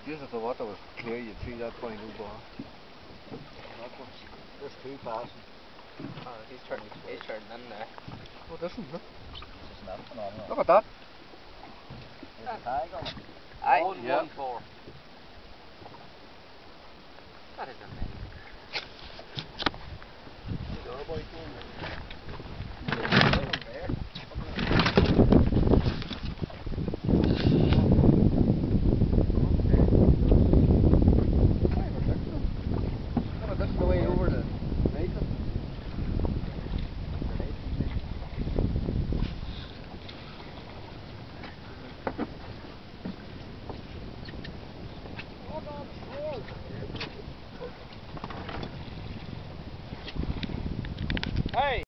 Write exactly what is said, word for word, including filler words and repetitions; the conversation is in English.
This is the water was clear, you'd see that point over. There's two passing. Oh, he's turned, he's turned in there. Oh, this one, look. This is not phenomenal. Look at that. There's a tag on it. Aye, One, yeah. one, four. That is amazing. Your boy came